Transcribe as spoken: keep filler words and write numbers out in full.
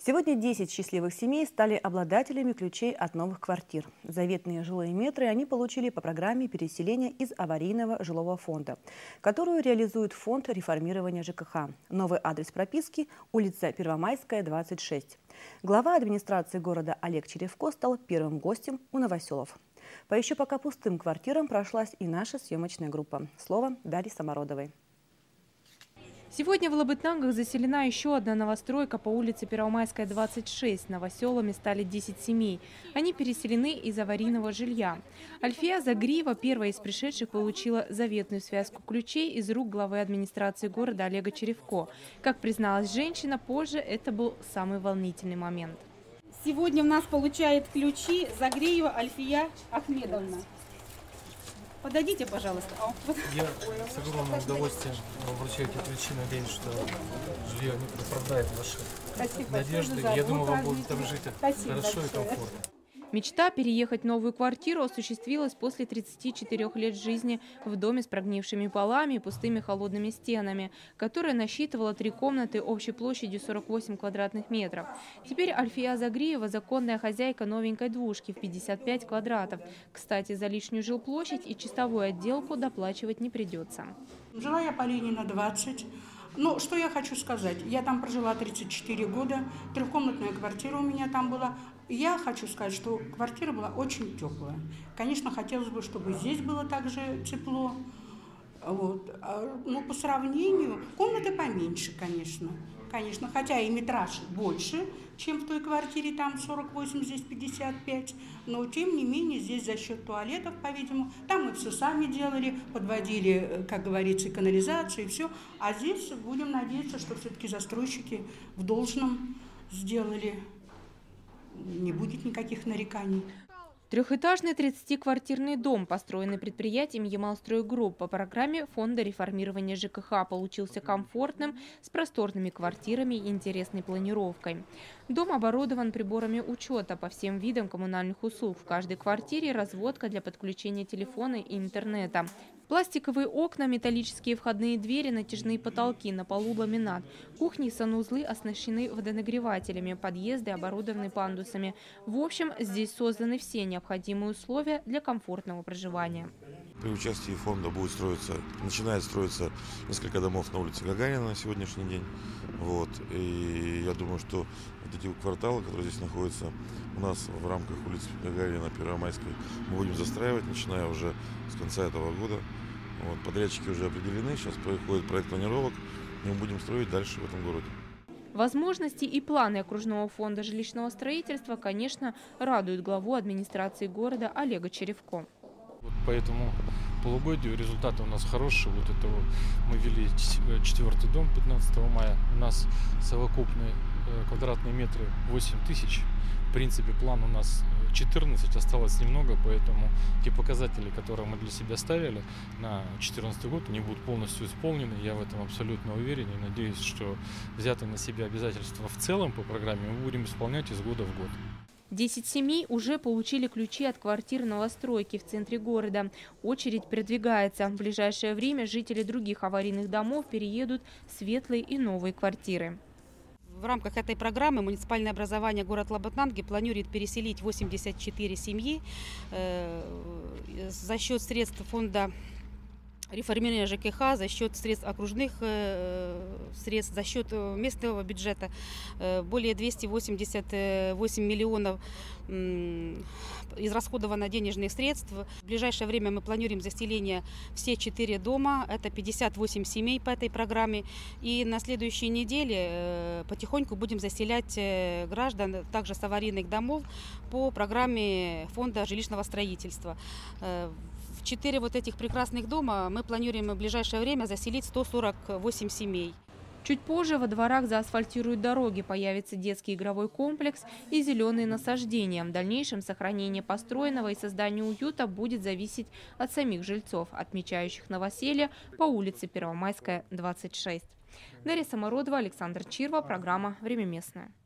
Сегодня десять счастливых семей стали обладателями ключей от новых квартир. Заветные жилые метры они получили по программе переселения из аварийного жилого фонда, которую реализует фонд реформирования ЖКХ. Новый адрес прописки – улица Первомайская, двадцать шесть. Глава администрации города Олег Черевко стал первым гостем у новоселов. По еще пока пустым квартирам прошлась и наша съемочная группа. Слово Дарьи Самородовой. Сегодня в Лабытнангах заселена еще одна новостройка по улице Первомайская, двадцать шесть. Новоселами стали десять семей. Они переселены из аварийного жилья. Альфия Загриева, первая из пришедших, получила заветную связку ключей из рук главы администрации города Олега Черевко. Как призналась женщина, позже это был самый волнительный момент. Сегодня у нас получает ключи Загриева Альфия Ахмедовна. Подойдите, пожалуйста. Я с огромным удовольствием вручаю эти ключи. Надеюсь, что жилье не оправдает ваши Спасибо. надежды. Я думаю, вам будет там жить Спасибо хорошо большое. и комфортно. Мечта переехать в новую квартиру осуществилась после тридцати четырёх лет жизни в доме с прогнившими полами и пустыми холодными стенами, которая насчитывала три комнаты общей площадью сорок восемь квадратных метров. Теперь Альфия Загриева – законная хозяйка новенькой двушки в пятьдесят пять квадратов. Кстати, за лишнюю жилплощадь и чистовую отделку доплачивать не придется. Жила я по Ленина двадцать. Ну, что я хочу сказать. Я там прожила тридцать четыре года. Трехкомнатная квартира у меня там была. Я хочу сказать, что квартира была очень теплая. Конечно, хотелось бы, чтобы здесь было также тепло. Вот. Но по сравнению, комнаты поменьше, конечно. Конечно, хотя и метраж больше, чем в той квартире, там сорок восемь, здесь пятьдесят пять. Но, тем не менее, здесь за счет туалетов, по-видимому, там мы все сами делали, подводили, как говорится, канализацию и все. А здесь будем надеяться, что все-таки застройщики в должном сделали. Не будет никаких нареканий. Трехэтажный тридцатиквартирный дом, построенный предприятием «Ямалстройгрупп» по программе Фонда реформирования ЖКХ, получился комфортным, с просторными квартирами и интересной планировкой. Дом оборудован приборами учета по всем видам коммунальных услуг. В каждой квартире разводка для подключения телефона и интернета. Пластиковые окна, металлические входные двери, натяжные потолки, на полу ламинат. Кухни и санузлы оснащены водонагревателями, подъезды оборудованы пандусами. В общем, здесь созданы все необходимые условия для комфортного проживания. При участии фонда будет строиться, начинает строиться несколько домов на улице Гагарина на сегодняшний день. Вот. И я думаю, что вот эти кварталы, которые здесь находятся у нас в рамках улицы Гагарина, Первомайской, мы будем застраивать, начиная уже с конца этого года. Вот. Подрядчики уже определены, сейчас происходит проект планировок, и мы будем строить дальше в этом городе. Возможности и планы окружного фонда жилищного строительства, конечно, радуют главу администрации города Олега Черевко. Вот по этому полугодию результаты у нас хорошие. Вот это вот мы ввели четвертый дом пятнадцатого мая. У нас совокупные квадратные метры восемь тысяч. В принципе, план у нас четырнадцать, осталось немного, поэтому те показатели, которые мы для себя ставили на две тысячи четырнадцатый год, они будут полностью исполнены. Я в этом абсолютно уверен и надеюсь, что взятые на себя обязательства в целом по программе мы будем исполнять из года в год. Десять семей уже получили ключи от квартир новостройки в центре города. Очередь продвигается. В ближайшее время жители других аварийных домов переедут в светлые и новые квартиры. В рамках этой программы муниципальное образование город Лабытнанги планирует переселить восемьдесят четыре семьи э, за счет средств фонда реформирования ЖКХ, за счет средств окружных э, средств, за счет местного бюджета э, более двухсот восьмидесяти восьми миллионов э, израсходовано денежных средств. В ближайшее время мы планируем заселение все четыре дома, это пятьдесят восемь семей по этой программе. И на следующей неделе э, потихоньку будем заселять э, граждан также с аварийных домов по программе фонда жилищного строительства. Э, В четыре вот этих прекрасных дома мы планируем в ближайшее время заселить сто сорок восемь семей. Чуть позже во дворах заасфальтируют дороги, появится детский игровой комплекс и зеленые насаждения. В дальнейшем сохранение построенного и создание уюта будет зависеть от самих жильцов, отмечающих новоселье по улице Первомайская, двадцать шесть. Дарья Самородова, Александр Чирва, программа «Время местное».